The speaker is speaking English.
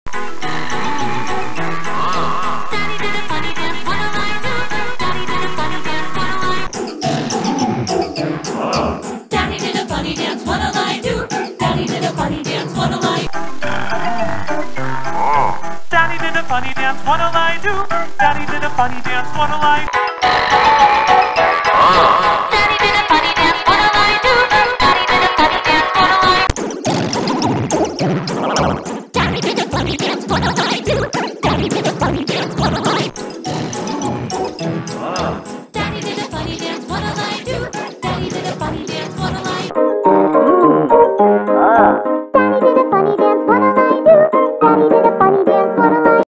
Daddy did a funny dance, what'll I do? Daddy did a funny dance, what'll I do? Daddy did a funny dance, what'll I do? Daddy did a funny dance, what'll I do? Daddy did a funny dance, what'll I do? Daddy did a funny dance, what'll I do?